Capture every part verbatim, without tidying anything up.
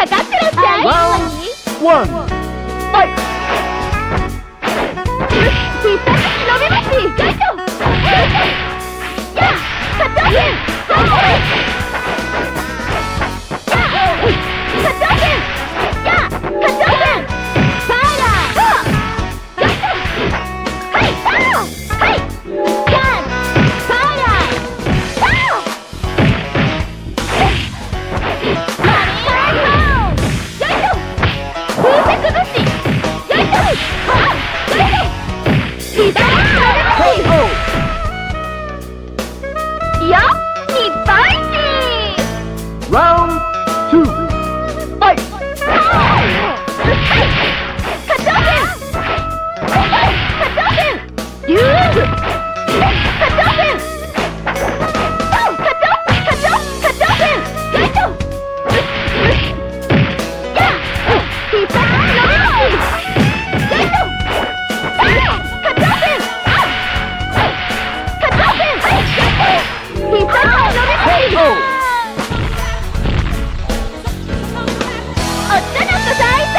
かかってらっしゃい。 ワン、ファイト。 必殺伸びます。ガイト。やあ、カットオフ。はい。やあ、カットオフ。やあ、カットオフ。ファイラー。ガイト。はい、パー。はい。キャン。ファイラー。パー。マリーライト。ガイト。風船崩し。ガイト。はあ、ガイト。左に伸びます。よっ、日本一。 ラウンドツー、ファイト。 はい、カットオフ。カットオフ。リューグ。カットオフ。カットカットカットカットオフ。ガイト。やあ、必殺伸びます。ガイト。カットオフ。カットオフ。必殺伸びます。おっちゃなっと再開。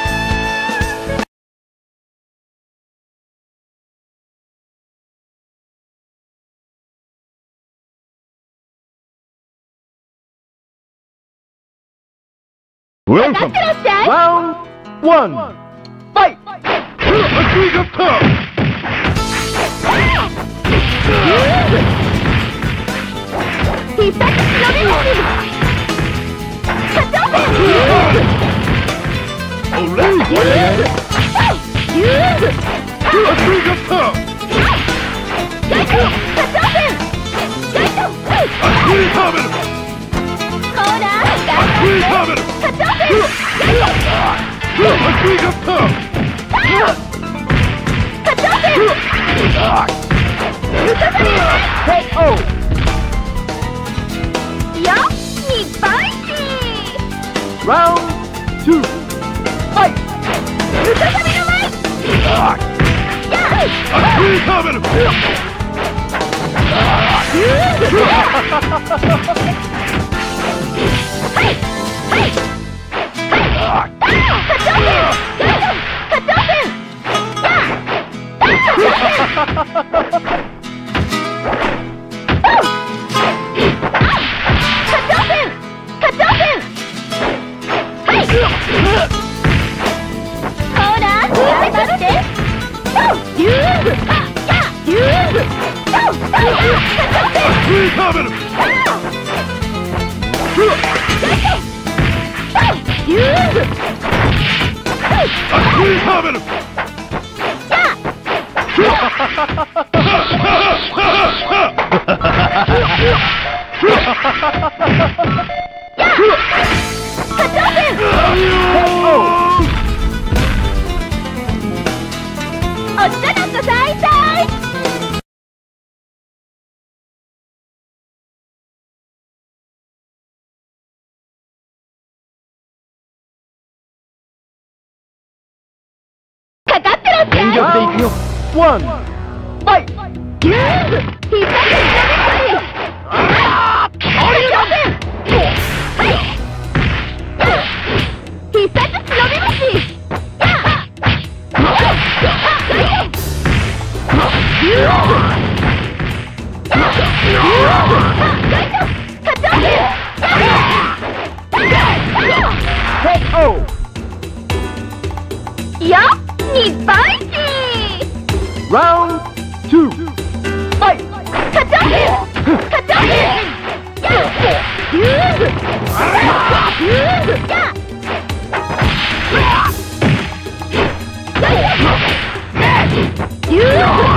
Welcome. かかってらっしゃい。 Round one, fight. 必殺伸びます。カットオフ。リューグ。リューグ。ガイト。カットオフ。ガイト。コーナー。ガイト。カットオフ。ガイト。カットオフ。ムササビ。 ケーオー。 よっ、日本一。 Round two, fight. ムササビの前。やあ。リューグ。はいはいはい。カットオフ。ガイト。カットオフ。やあ。コーナー。風船崩して。リューグ。リューグ。カットオフ。リューグ。おっちゃなっと再開。かかってらっしゃい。 全力でいくよ。One, fight. リューグ。必殺伸びます。カットオフ。はい。必殺伸びます。やあ。リューグ。リューグ。ガイト。カットオフ。 ケーオー. よっ、日本一。 Round two, fight. カットオフ。カットオフ。やあ。リューグ。リューグ。やあ。リューグ。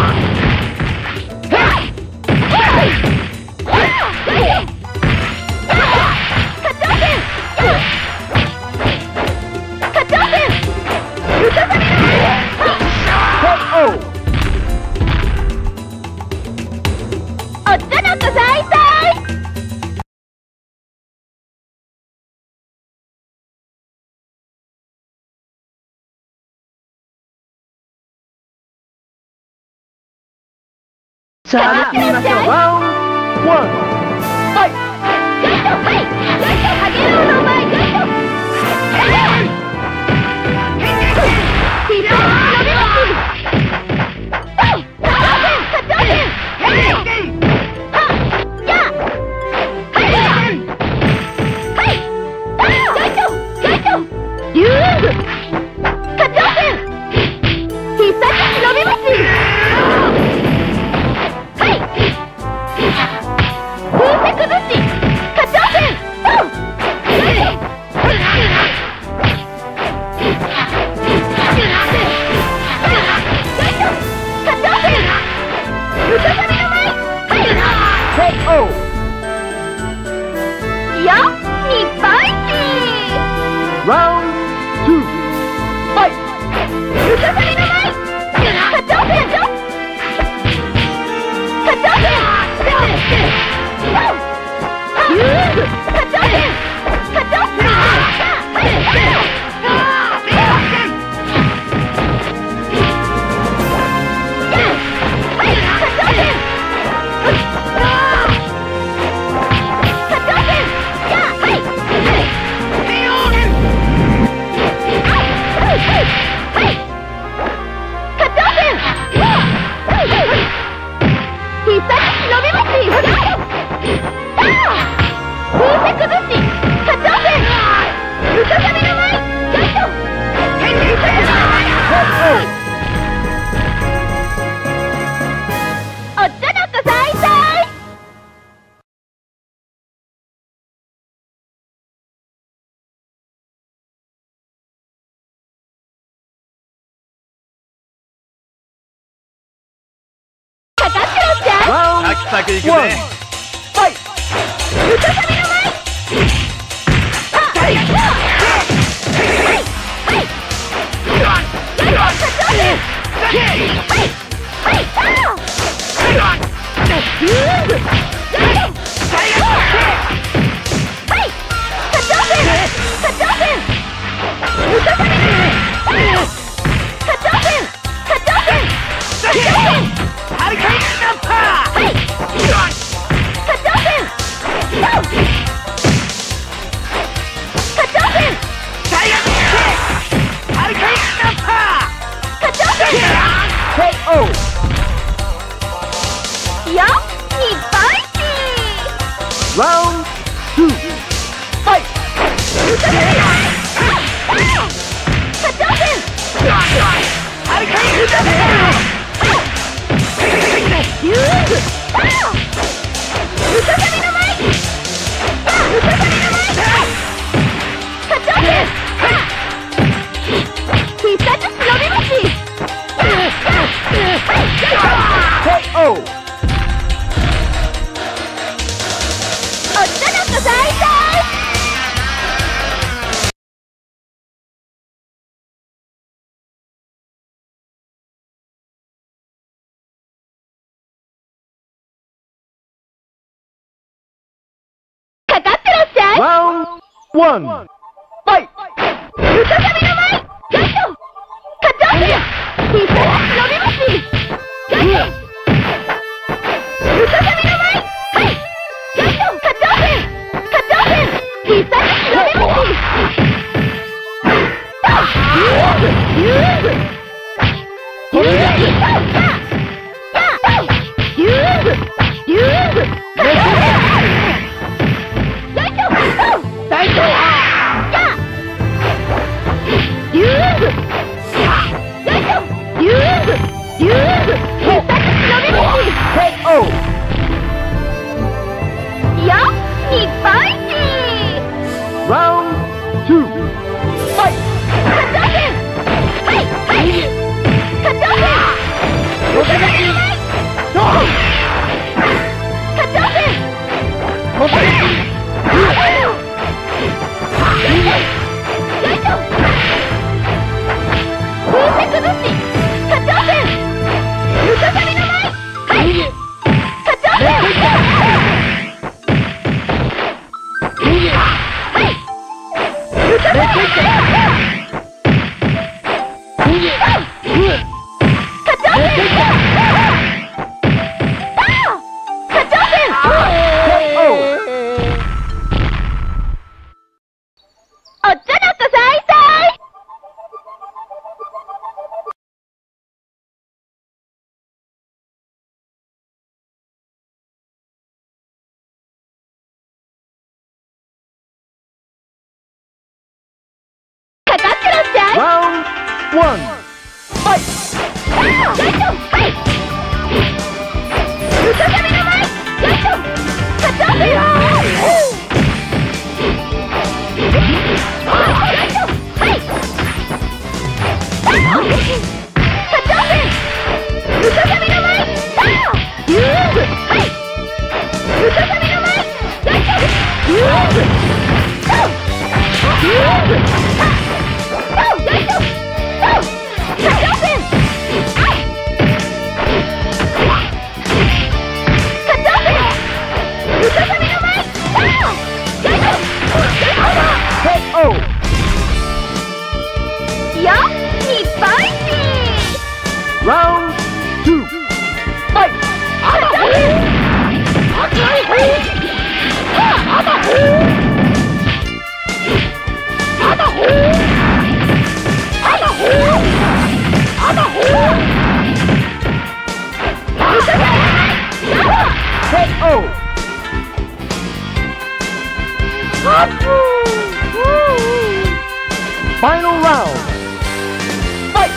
おっちゃなっと再開。 さあ、やってみましょう。Round one, fight. ガイト、はい。ガイト、上げるの前、ガイト。 まくいくぜ。ファイト。 ムササビの舞。はいはい Round two. Fight. K O. ラウンドワン。ファイト。ムササビの舞。ガット。カチョン。必殺忍び腰。ガット。ムササビの舞。はい。ガット。カチョン。カチョン。必殺忍び腰。ユーグ。ユーグ。ユーグ。ユーグ。ユーグ。ユーグ。カチョン。大丈夫。や。ユーグ。大丈夫。ユーグ。ユーグ。必殺忍び腰。ケーオー。や。日本一。ラウンドツー。ファイト。カチョン。はいはい。カチョン。お互いの前。そう。カチョン。お互い。Round one. Fight. Hey. Musasami no mai. Gaito. Katabe. Gaito. Hey. Katabe. Musasami no mai. Yugu. Hey. Musasami no mai. Gaito. Yugu. Yugu. Round two. Fight. K O. Final round. Fight.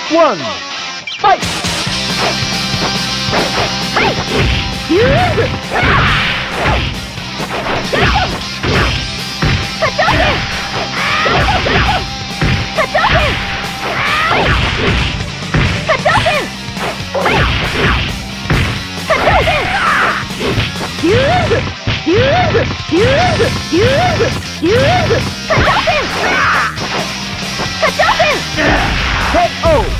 ワン、ファイト。 はい、ユーズ。カチョウセン。カチョウセン。カチョウセン。カチョウセン。カチョウセン。ユーズ。ユーズ。ユーズ。ユーズ。ユーズ。カチョウセン。カチョウセン。 ケーオー。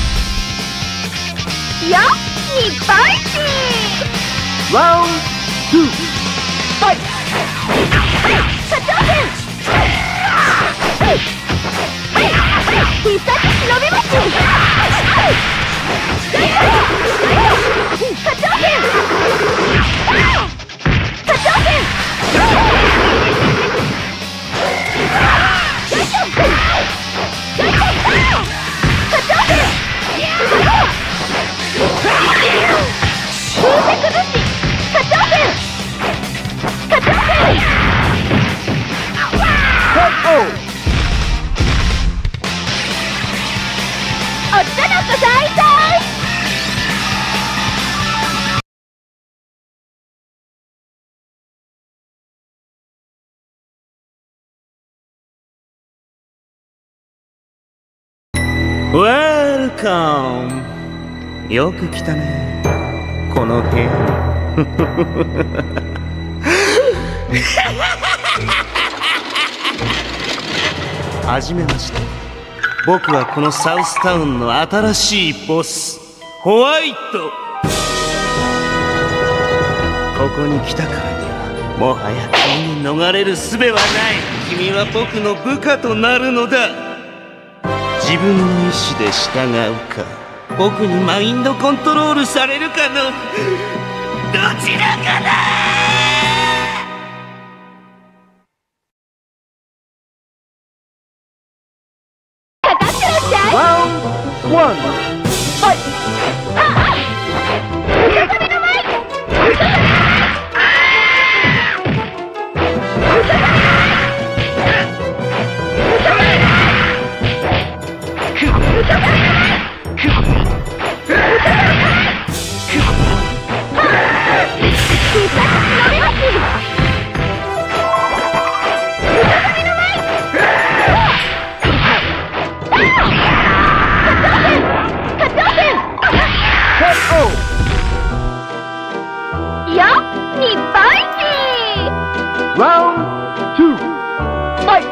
よっ、日本一。 ラウンドツー、ファイト。 カチョウセン。必殺忍び腰。カチョウセン。カチョウセン。おっちゃの子最大。 ウェルカム。よく来たね、この部屋。はじめまして。僕はこのサウスタウンの新しいボス、ホワイト。ここに来たからにはもはや君に逃れる術はない。君は僕の部下となるのだ。自分の意志で従うか、僕にマインドコントロールされるかのどちらかだ。 ラウンドワン、ファイト。Round two, fight!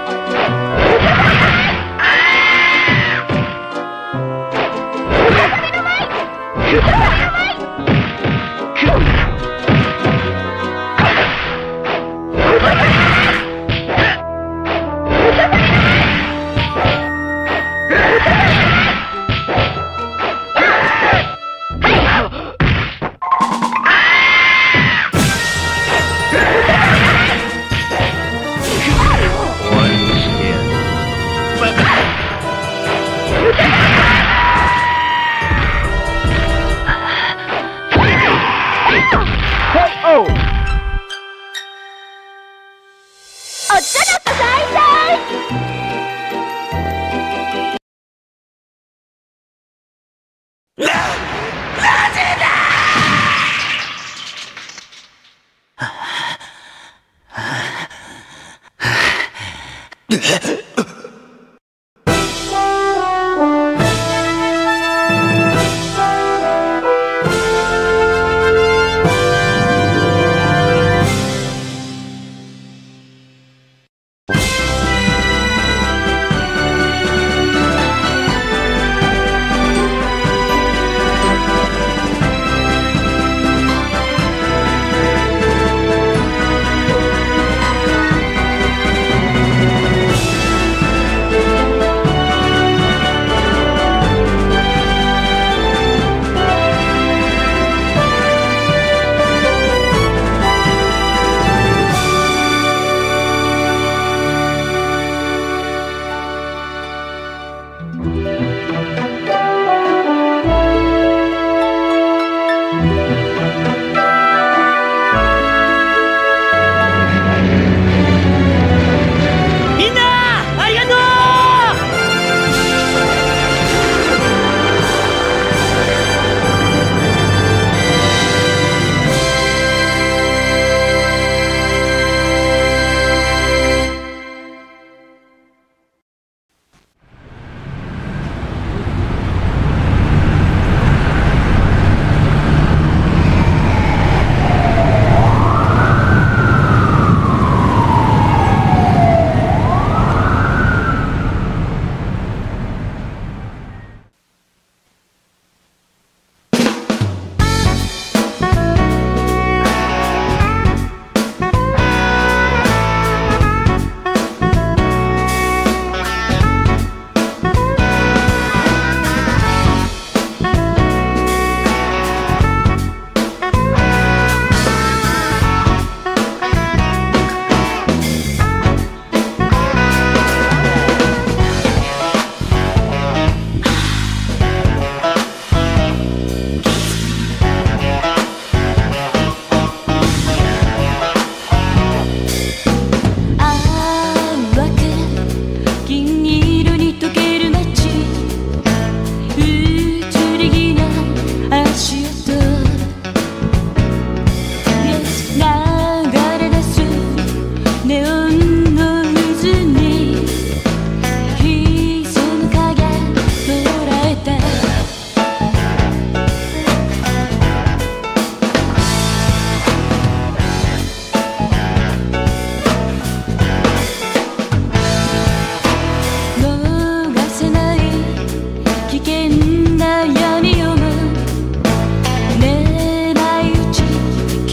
おっちゃの子最大。 な、なぜだ。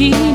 君